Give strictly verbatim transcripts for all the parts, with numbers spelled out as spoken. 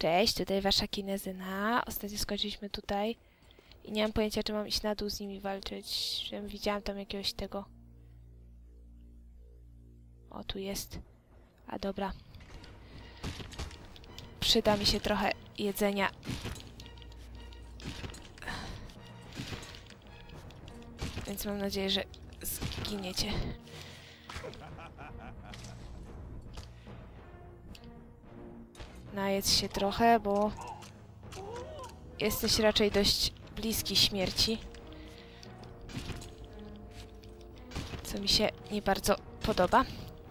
Cześć, tutaj wasza kinezyna. Ostatnio skończyliśmy tutaj. I nie mam pojęcia, czy mam iść na dół z nimi walczyć. Wiem, widziałam tam jakiegoś tego. O, tu jest. A dobra. Przyda mi się trochę jedzenia. Więc mam nadzieję, że zginiecie. Najedz się trochę, bo jesteś raczej dość bliski śmierci. Co mi się nie bardzo podoba.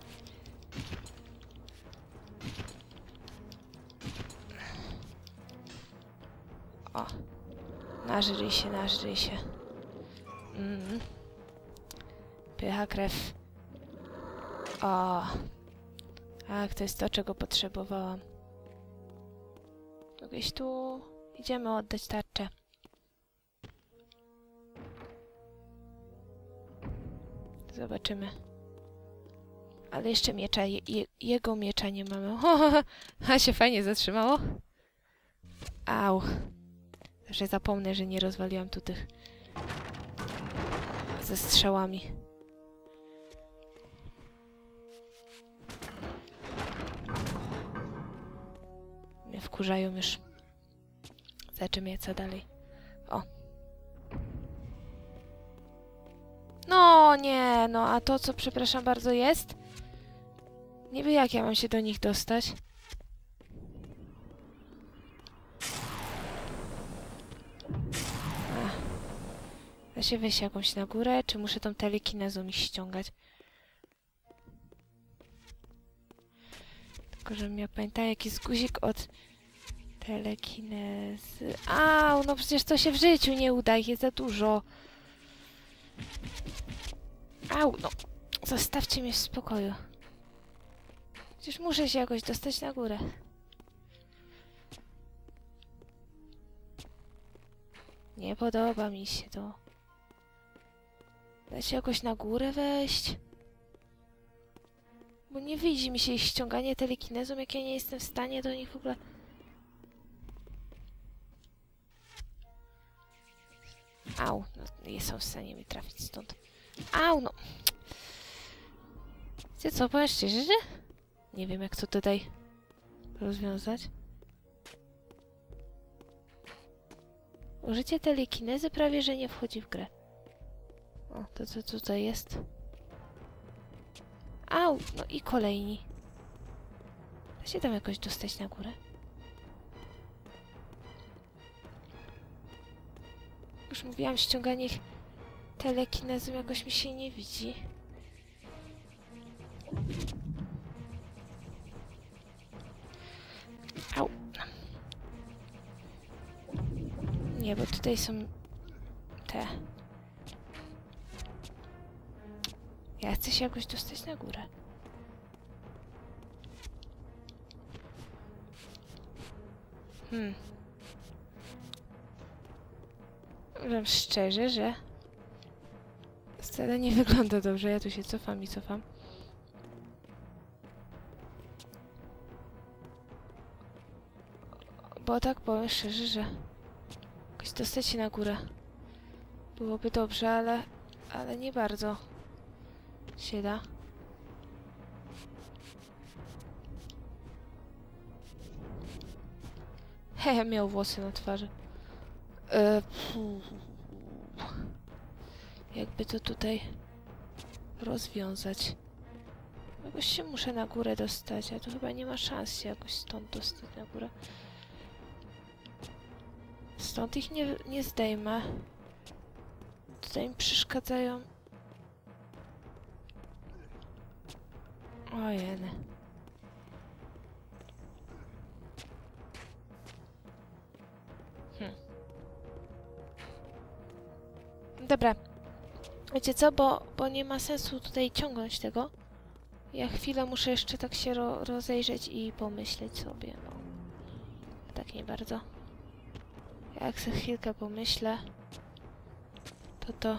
O. Nażryj się, nażryj się. Mm. Pycha krew. O. Tak, to jest to, czego potrzebowałam. Gdzieś tu idziemy oddać tarczę. Zobaczymy. Ale jeszcze miecza, je, je, jego miecza nie mamy. A się fajnie zatrzymało. Au. Zawsze zapomnę, że nie rozwaliłam tu tych ze strzałami. Mnie wkurzają już. Zobaczymy, co dalej. O. No nie, no a to co, przepraszam bardzo, jest? Niby jak ja mam się do nich dostać? Ach. Da się wejść jakąś na górę, czy muszę tą telekinezą iść ściągać? Tylko żebym ja pamiętała, jaki jest guzik od telekinezy. Au, no przecież to się w życiu nie uda, jest za dużo. Au, no. Zostawcie mnie w spokoju. Przecież muszę się jakoś dostać na górę. Nie podoba mi się to. Da się jakoś na górę wejść? Bo nie widzi mi się ich ściąganie telekinezą, jak ja nie jestem w stanie do nich w ogóle... Au, no nie są w stanie mi trafić stąd. Au, no. Wiecie co, powiem szczerze, że nie wiem, jak to tutaj rozwiązać. Użycie telekinezy prawie, że nie wchodzi w grę. O, to co tutaj jest? Au, no i kolejni. Da się tam jakoś dostać na górę? Już mówiłam, ściąganie ich telekinezą jakoś mi się nie widzi. Au. Nie, bo tutaj są te. Ja chcę się jakoś dostać na górę. Hmm. Powiem szczerze, że wcale nie wygląda dobrze. Ja tu się cofam i cofam. Bo tak powiem szczerze, że jakoś dostać się na górę byłoby dobrze, ale ale nie bardzo się da. Hehe, miał włosy na twarzy. E, Jakby to tutaj rozwiązać. Jakoś się muszę na górę dostać, a tu chyba nie ma szans się jakoś stąd dostać na górę. Stąd ich nie, nie zdejmę. Tutaj mi przeszkadzają. Ojeny. Hmm. Dobra. Wiecie co, bo, bo nie ma sensu tutaj ciągnąć tego. Ja chwilę muszę jeszcze tak się ro rozejrzeć i pomyśleć sobie, no. Tak nie bardzo. Jak sobie chwilkę pomyślę, to to...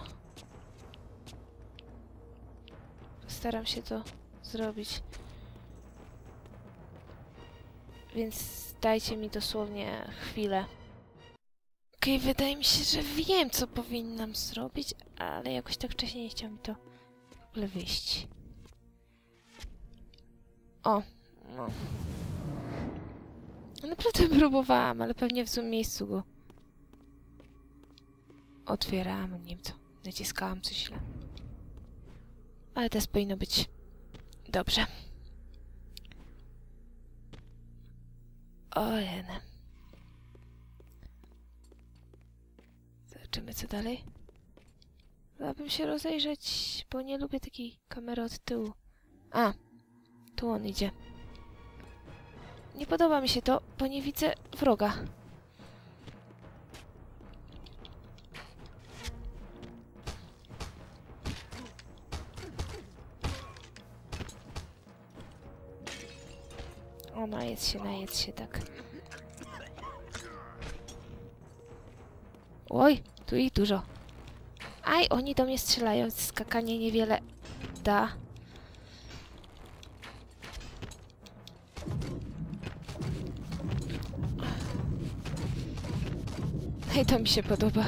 Staram się to zrobić. Więc dajcie mi dosłownie chwilę. Okej, okay, wydaje mi się, że wiem, co powinnam zrobić, ale jakoś tak wcześniej nie chciało mi to w ogóle wyjść. O, no. Naprawdę próbowałam, ale pewnie w złym miejscu go otwierałam, nie wiem co. Naciskałam coś źle. Ale teraz powinno być dobrze. Ojej. Zobaczymy, co dalej. Chciałabym się rozejrzeć, bo nie lubię takiej kamery od tyłu. A, tu on idzie. Nie podoba mi się to, bo nie widzę wroga. O, najedz się, najedz się, tak. Oj, tu ich dużo. Aj, oni do mnie strzelają, skakanie niewiele da. Ej, to mi się podoba.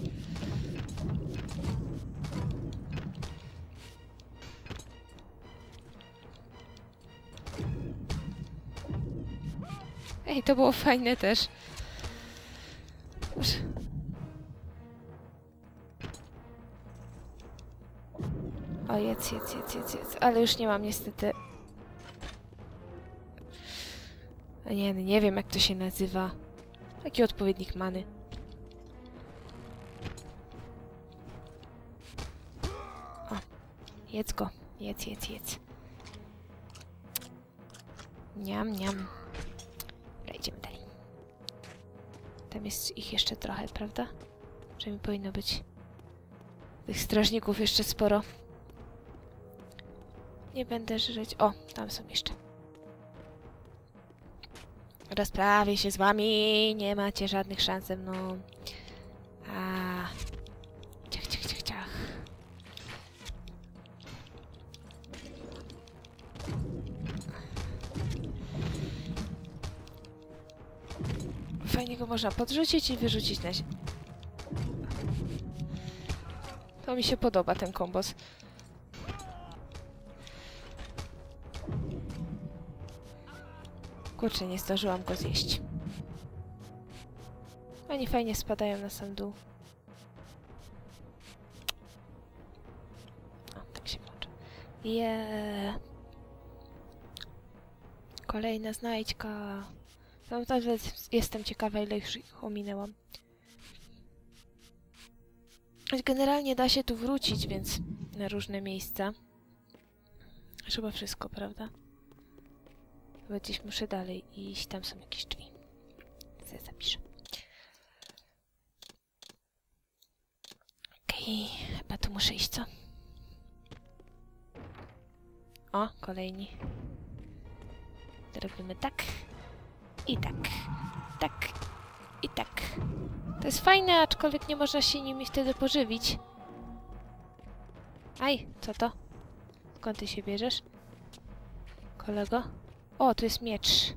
Ej, to było fajne też. O, jedz, jedz, jedz, jedz, jedz. Ale już nie mam niestety. Nie, nie wiem jak to się nazywa. Taki odpowiednik many. O, jedz go. Jedz, jedz, jedz. Niam, niam. Dobra, idziemy dalej. Tam jest ich jeszcze trochę, prawda? Że mi powinno być tych strażników jeszcze sporo. Nie będę żreć. O, tam są jeszcze. Rozprawię się z wami. Nie macie żadnych szans ze mną. A. Ciach, ciach, ciach, ciach. Fajnie go można podrzucić i wyrzucić na ziemię. To mi się podoba, ten kombos. Kurczę, nie zdążyłam go zjeść. Oni fajnie spadają na sam dół. O, tak się włącza. Yeah. Kolejna znajdźka. No, nawet jestem ciekawa, ile już ich ominęłam. Generalnie da się tu wrócić, więc na różne miejsca. Chyba wszystko, prawda? Chyba gdzieś muszę dalej iść. Tam są jakieś drzwi. Sobie zapiszę. Okej, okay. Chyba tu muszę iść, co? O, kolejni. Robimy tak. I tak. Tak. I tak. To jest fajne, aczkolwiek nie można się nimi wtedy pożywić. Aj, co to? Skąd ty się bierzesz? Kolego? O, tu jest miecz.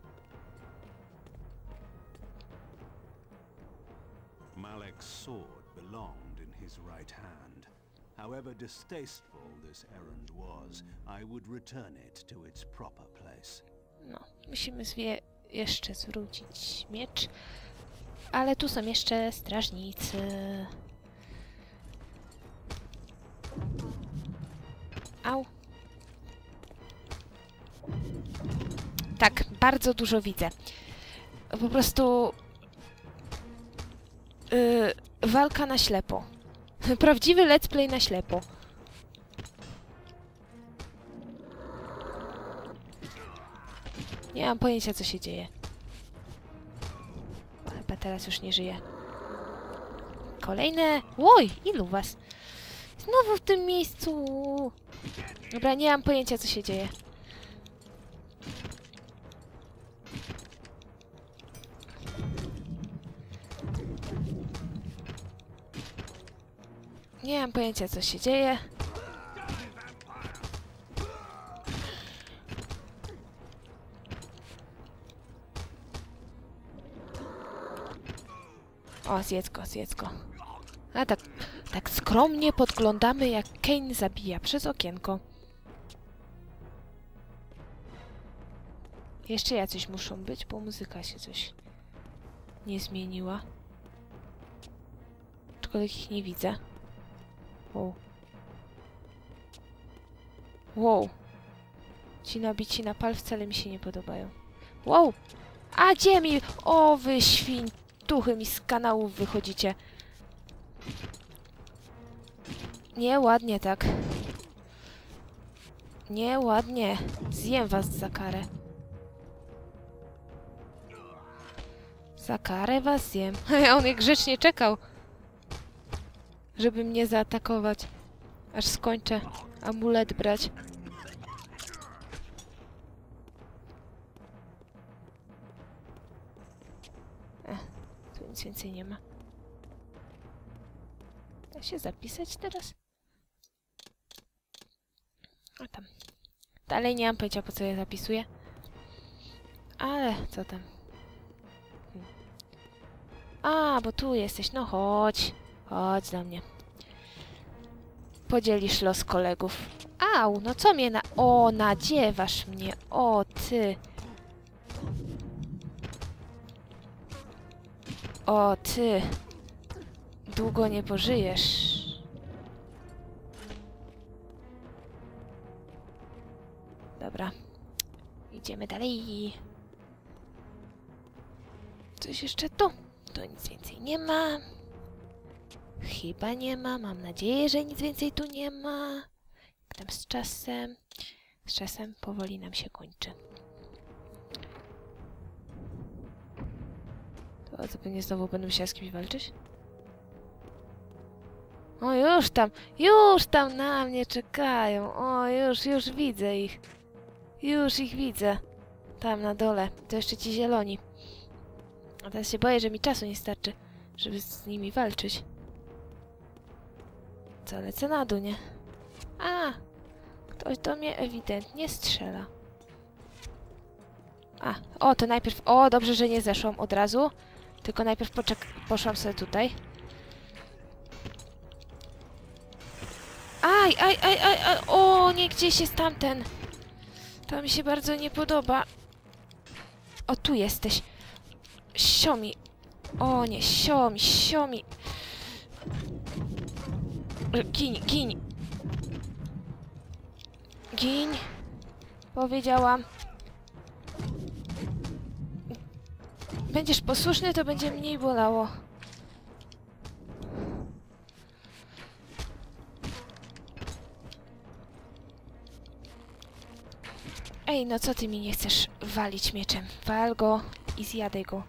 Malek's sword belonged in his right hand. However distasteful this errand was, I would return it to its proper place. No, musimy zwie jeszcze zwrócić miecz. Ale tu są jeszcze strażnicy. Au. Tak, bardzo dużo widzę. Po prostu... Yy, walka na ślepo. Prawdziwy let's play na ślepo. Nie mam pojęcia, co się dzieje. Chyba teraz już nie żyje. Kolejne... Oj, ilu was? Znowu w tym miejscu. Dobra, nie mam pojęcia, co się dzieje. Nie mam pojęcia, co się dzieje. O, zjedz go, zjedz go. A tak, tak skromnie podglądamy, jak Kain zabija przez okienko. Jeszcze jacyś muszą być, bo muzyka się coś nie zmieniła. Aczkolwiek ich nie widzę. Wow. Wow. Ci nabici na pal wcale mi się nie podobają. Wow! A gdzie mi... O, wy świntuchy mi z kanałów wychodzicie. Nieładnie tak. Nieładnie. Zjem was za karę. Za karę was zjem. A on jak grzecznie czekał, żeby mnie zaatakować. Aż skończę amulet brać. Ech, tu nic więcej nie ma. Da się zapisać teraz? A tam. Dalej nie mam pojęcia, po co ja zapisuję. Ale co tam? Hmm. A, bo tu jesteś. No chodź. Chodź do mnie. Podzielisz los kolegów. Au, no co mnie na... O, nadziewasz mnie. O, ty. O, ty. Długo nie pożyjesz. Dobra. Idziemy dalej. Coś jeszcze tu? Tu nic więcej nie ma. Chyba nie ma. Mam nadzieję, że nic więcej tu nie ma. Jak tam z czasem? Z czasem powoli nam się kończy. To co, pewnie znowu będę musiała z kimś walczyć? O, już tam, już tam na mnie czekają. O, już, już widzę ich. Już ich widzę. Tam na dole. To jeszcze ci zieloni. A teraz się boję, że mi czasu nie starczy, żeby z nimi walczyć. Co, lecę na dół, nie? A! Ktoś do mnie ewidentnie strzela. A, o, to najpierw... O, dobrze, że nie zeszłam od razu. Tylko najpierw poczek... poszłam sobie tutaj. Aj, aj, aj, aj, aj! O, nie, gdzieś jest tamten. To mi się bardzo nie podoba. O, tu jesteś. Siomi. O nie, siomi, siomi. Giń, giń. Giń. Powiedziałam. Będziesz posłuszny, to będzie mniej bolało. Ej, no co ty mi nie chcesz walić mieczem? Wal go i zjadaj go.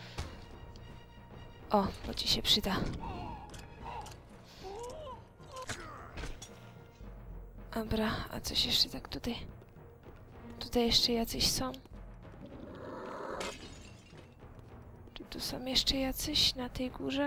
O, bo ci się przyda. Dobra, a coś jeszcze tak tutaj... Tutaj jeszcze jacyś są? Czy tu są jeszcze jacyś na tej górze?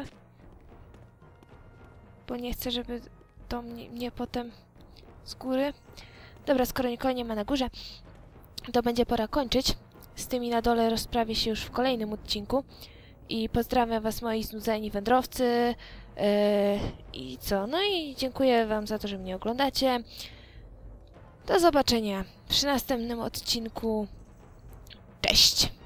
Bo nie chcę, żeby do mnie, mnie potem z góry... Dobra, skoro nikogo nie ma na górze, to będzie pora kończyć. Z tymi na dole rozprawię się już w kolejnym odcinku. I pozdrawiam was, moi znudzeni wędrowcy. Yy, I co? No i dziękuję wam za to, że mnie oglądacie. Do zobaczenia przy następnym odcinku. Cześć!